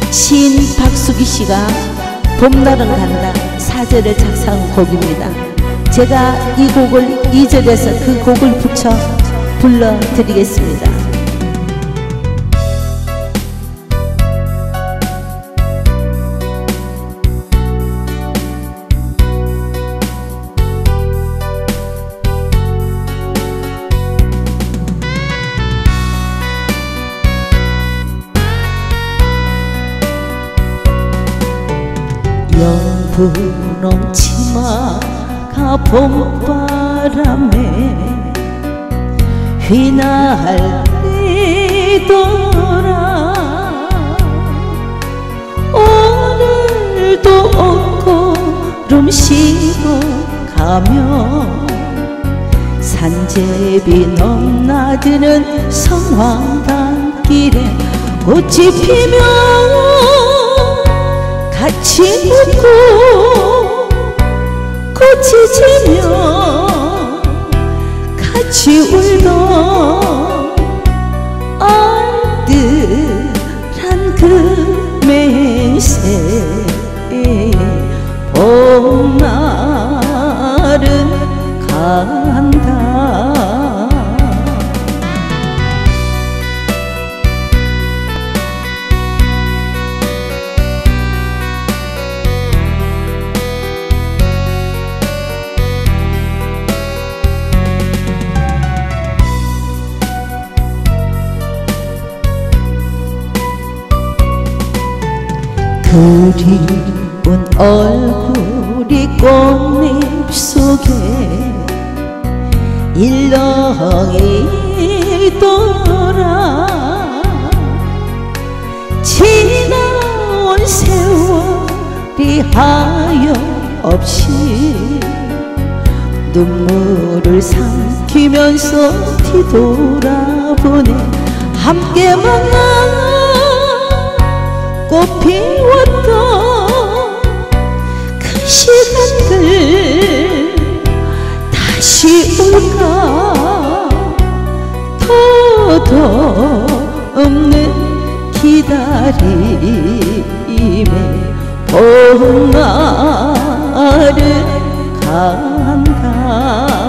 시인 박수기 씨가 봄날은 간다 4절에 작사한 곡입니다. 제가 이 곡을 2절에서 그 곡을 붙여 불러드리겠습니다. 연분홍 치마가 봄바람에 휘날리더라. 오늘도 옷걸음 쉬고 가며 산제비 넘나드는 성황단길에 꽃이 피며 같이 웃고 꽃이 지며 같이 울던 얼들한 그 맹세 봄날은 간다. 그리운 얼굴이 꽃잎 속에 일렁이더라. 지나온 세월이 하염없이 눈물을 삼키면서 뒤돌아보네. 함께 만나 꽃 피웠던 그 시간들 다시 올까. 더도 없는 기다림에 봄날은 간다.